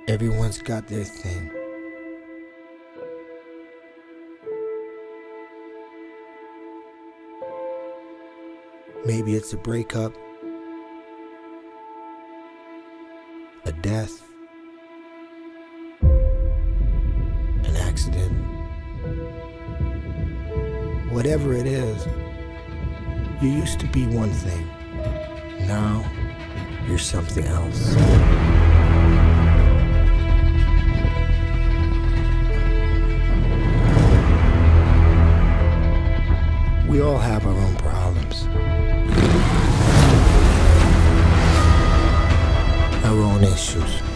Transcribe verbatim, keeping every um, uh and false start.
Everyone's got their thing. Maybe it's a breakup, a death, an accident. Whatever it is, you used to be one thing. Now, you're something else. We all have our own problems, our own issues.